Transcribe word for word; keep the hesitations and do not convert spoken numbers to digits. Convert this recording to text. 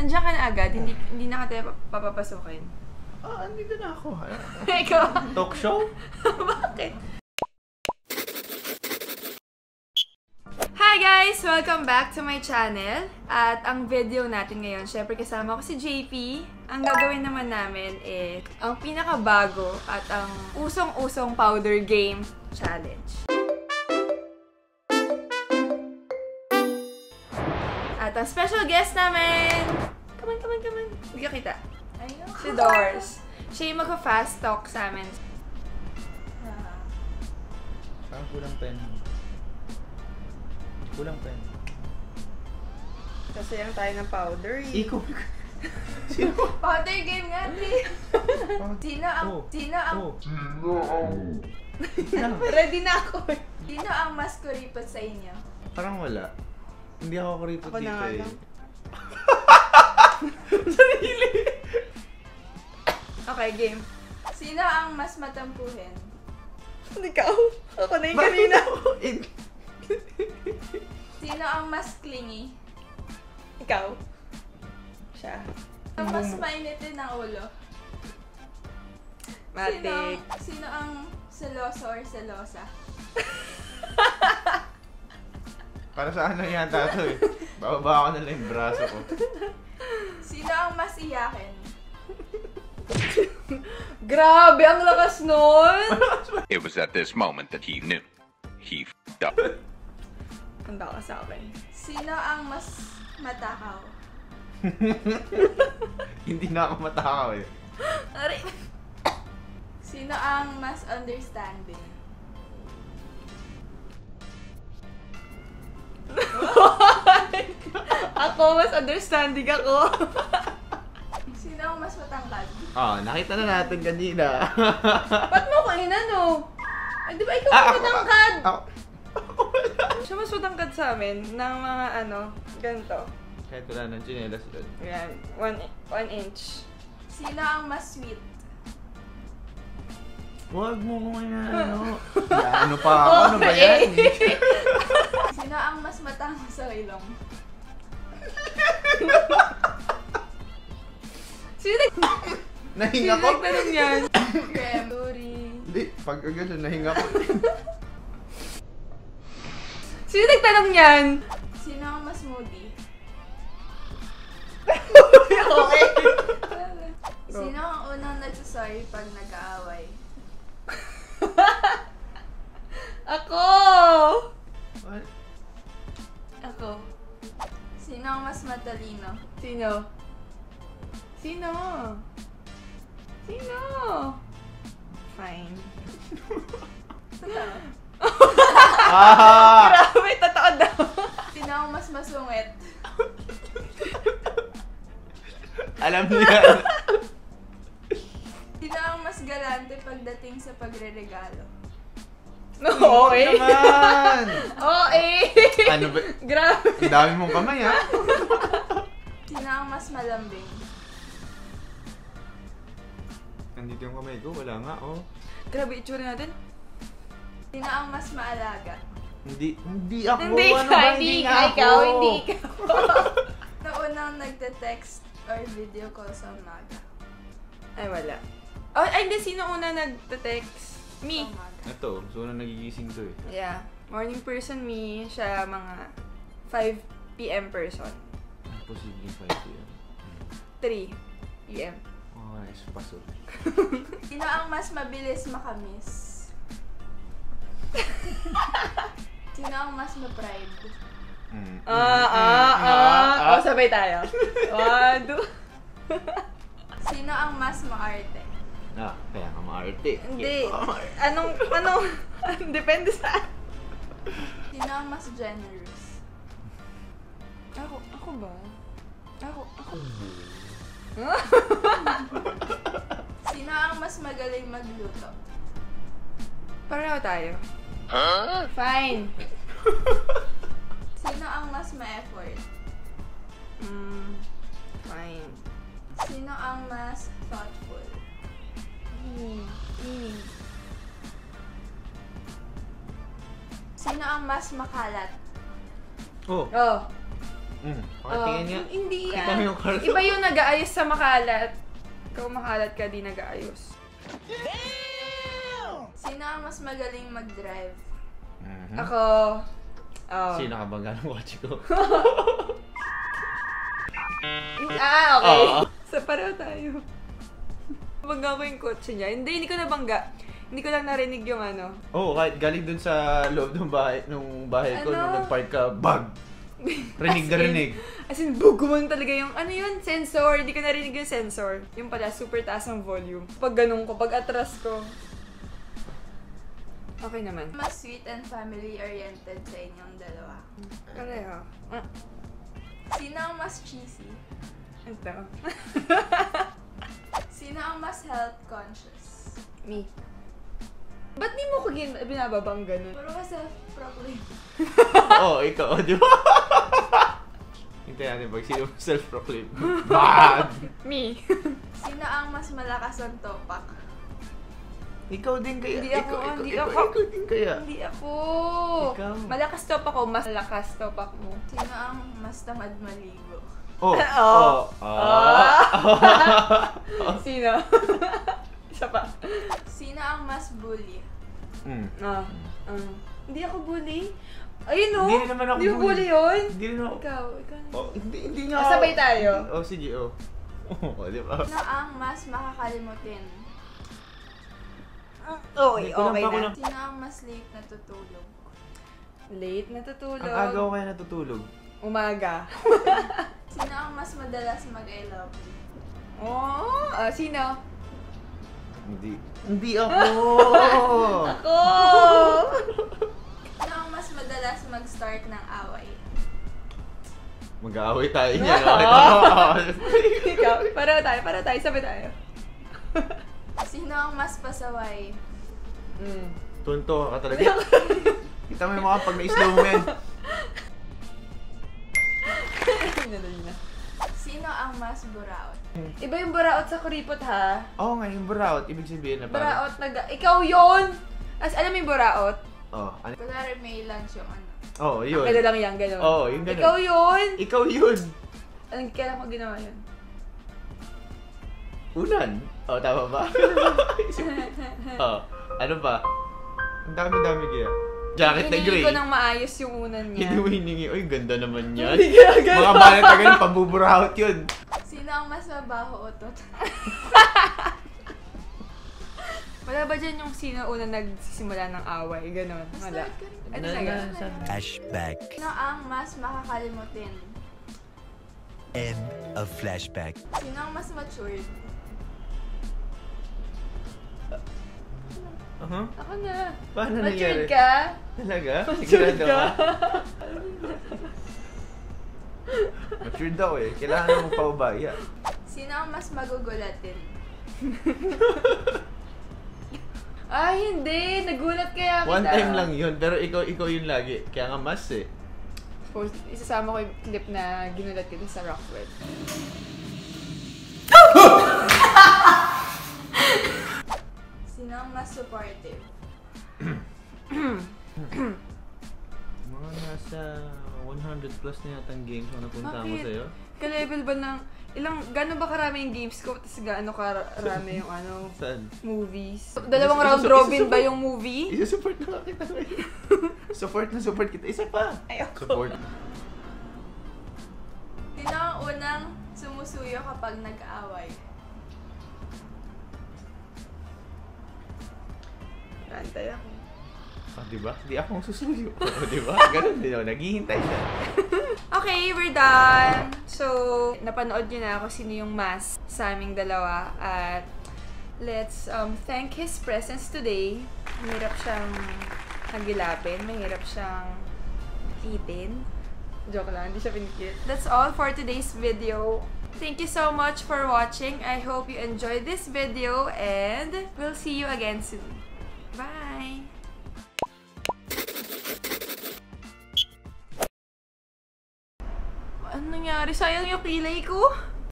Andiyan ka na agad, hindi, hindi na ka tayo papapasukin. Ah, andito na ako. Ikaw? Talk show? Bakit? Hi guys! Welcome back to my channel. At ang video natin ngayon, syempre kasama ko si J P. Ang gagawin naman namin eh, ang pinakabago at ang usong-usong powder game challenge. At ang special guest namin, come on, come on, come on. Hindi ka kita. Ayun. Si Doors. Siya yung magka-fast talk sa amin. Parang kulang pen. Kulang pen. Kasi lang tayo ng powder eh. Ikaw. Sino? Powder game nga, please. Sino ang... Oh. Sino ang... Oh. Sino ang... Ready na ako. Sino ang mas kuripot sa inyo? Parang wala. Hindi ako kuripot ako dito eh. Sarili. Okay, game. Sino ang mas matampuhin? Ikaw. Ako na yung kanina. Sino ang mas clingy? Ikaw. Siya. Ang mas mainitin ng ulo? Matik. Sino, sino ang seloso or selosa? Para sa ano yata ito eh. Bababa ko na lang yung braso ko. Sino ang mas iyakin? Grabe, ang lakas nun! It was at this moment that he knew. He f***ed up. Handa ka sa akin. Sino ang mas matakaw? Hindi na ako matakaw eh. Ari. Sino ang mas understanding? Ako, mas understanding ako. Sino ang mas matangkad? Oh, nakita na natin kanina. Ba't mo ko inano? Ay, di ba ikaw ah, mas matangkad? Ako, ako, siya mas matangkad sa amin ng mga ano, ganito. Kahit wala ng chinelas doon. Yan, one, one inch. Sino ang mas sweet? Huwag mo kung ano. Ano pa ako? Ano ba yan? Sino ang mas matangos sa ilong? Sino nag... Nahinga ko? Sino nagtanong yan? Krem. Sorry. Hindi, pag agad nahinga ko. Sino nagtanong yan? Sino ang mas moody? Okay. Sino ang unang nagsasorry pag nag-aaway? Ako! What? Ako. Sino ang mas matalino? Sino? Sino? Sino? Fine. Totoo. Ah! Grabe, totoo daw. Sino ang mas masungit? Alam niya. Sino ang mas galante pagdating sa pagre-regalo? Oo, okay. Naman! Oo, eh! Ano ba? Grabe. Ang dami mong kamay, ha? Sino ang mas malambing? Nandito yung kamay ko, wala nga, oh. Grabe, itsura natin. Sino ang mas maalaga? Hindi, hindi ako. Hindi ano ka, ba? hindi nga ka, ikaw, ako. hindi ikaw. Na unang nagte-text or video call sa umaga? Ay, wala. Oh, ay, hindi. Sino una nagte-text? Me. Ito, so na nagigising to eh. Yeah. Morning person, me. Siya mga five p m person. Posibleng five p m three p m Oh, nice. Pasok. Sino ang mas mabilis makamiss? Sino ang mas ma-pride? Mm. Ah, ah, ah. O, sabay tayo. One, two. Sino ang mas maarte? Ah, kaya nga maarte. Hindi. Anong, anong, depende sa... Sino ang mas generous? Ako, ako ba? Ako, ako. Sino ang mas magaling magluto? Pareho tayo. Huh? Fine. Sino ang mas ma-effort? Mm, fine. Sino ang mas thoughtful? Mm, mm. Sino ang mas makalat? Oh. Oh. Mm. Oh, Pakatingin niya. hindi Kita mo yan. yung karton. Iba yung nag-aayos sa makalat. Ikaw makalat ka, di nag-aayos. Sino ang mas magaling mag-drive? Mhm. Ako. Oh. Sino ka bang ganong kotse ko? Ah, okay. Oo. So, pareho tayo. Bangga ko yung kotse niya. Hindi, hindi ko nabangga. Hindi ko lang narinig yung ano. Oo, oh, kahit galing dun sa loob ng bahay, nung bahay ko, Ano? nung nag-park ka, bag. Rinig na As in- rinig. As in, bugumon talaga yung, ano yun, sensor. Hindi ko narinig yung sensor. Yung pala, super taas ang volume. Pag ganun ko, pag atras ko. Okay naman. Mas sweet and family-oriented sa inyong dalawa. Pareho. Ah, Sino ang mas cheesy? ito. Sino ang mas health conscious? Me. Ba't di mo ko gin- binababang ganun? Puro ka self-proclaim. Oo, oh, ikaw, di ba? Hintayin natin pag sino self-proclaim. Bad! Me. Sino ang mas malakas ang topak? Ikaw din kaya. Hindi ako, ikaw, ikaw, hindi ikaw, ako. Ikaw din kaya. Hindi ako. Ikaw. Malakas top ako, mas malakas top ako. Sino ang mas tamad maligo? Oh. Oh. Oh. Ah. Sino? Isa pa. Sino ang mas bully? Mm. Ah. ah. Hindi ako bully. Ayun o. Hindi rin naman ako Hindi mo bully. bully yun. Hindi rin ako. Ikaw, ikaw. Oh, hindi, hindi nga. Ah, sabay tayo. Oh, sige, oh. Oh, di ba? Sino ang mas makakalimutin? Okay, Hindi ko lang okay pa ako na. lang- Sino ang mas late natutulog? Late natutulog. Ang aga ko kaya natutulog. Umaga. Sino ang mas madalas mag-I love you? Oh, ah, sino? Hindi. Hindi ako! Ako! Sino ang mas madalas mag-start ng away? Mag-aaway tayo niya. No? Ikaw, para tayo, para tayo, sabi tayo. Sino ang mas pasaway? Mm. Tunto ka talaga. Kita mo yung mga pag na-slow mo yan. Nadali na. Sino ang mas buraot? Iba yung buraot sa kuripot, ha? Oo nga, yung buraot. Ibig sabihin na parang... Buraot na... Ikaw yun! As, alam mo yung buraot? Oo. Oh, ano? Kunwari may lunch yung ano. Oo, oh, yun. Gano'n lang yan, gano'n. Oo, yung gano'n. Ikaw yun! Ikaw yun! Anong kailan ko ginawa yun? Unan. Oo, oh, tama ba? Oo. Oh, ano ba? Ang dami-dami kaya. Jacket na gray. Hiningi ko nang maayos yung unan niya. Hindi mo hiningi. Uy, ganda naman yan. Hindi kaya gano'n. Mga balat na ganun, pambuburaot yun. Sino ang mas mabaho utot? Wala ba dyan yung sino una nagsisimula ng away? Ganon. Wala. Start ka rin. Ano Na- talaga? na- sa- Flashback. Sino ang mas makakalimutin? End of flashback. Sino ang mas matured? Uh-huh. Ako na. Paano Matured nangyari? ka? Talaga? Matured Sigurado ka? Matured daw eh. Kailangan mong paubaya. Sino ang mas magugulatin? Ay, hindi. Nagulat kaya kita. One time lang yun, pero ikaw ikaw yun lagi. Kaya nga mas eh. Post, isasama ko yung clip na ginulat kita sa Rockwell. Sino ang mas supportive? Mga nasa one hundred plus na yatang games na napunta mo Bakit? sa'yo. Ka-level ba ng... Ilang, gano'n ba karami yung games ko? Tapos gaano karami yung ano, Saan? movies? Dalawang Isa- round isa- robin isa- ba yung movie? Isa-support na lang kita ngayon. Support na support kita. Isa pa. Ayoko. Support. Sino ang unang sumusuyo kapag nag-aaway? Antay ako. Ah, diba? Di akong susuyo. Oh, diba? Ganun din ako. Naghihintay siya. Okay, we're done! So, napanood niyo na ako sino yung mas sa aming dalawa. At let's um, thank his presence today. Mahirap siyang hagilapin. Mahirap siyang hitin. Joke lang, hindi siya pinikit. That's all for today's video. Thank you so much for watching. I hope you enjoyed this video and we'll see you again soon. Bye! Ano nangyari? Sayang yung kilay ko.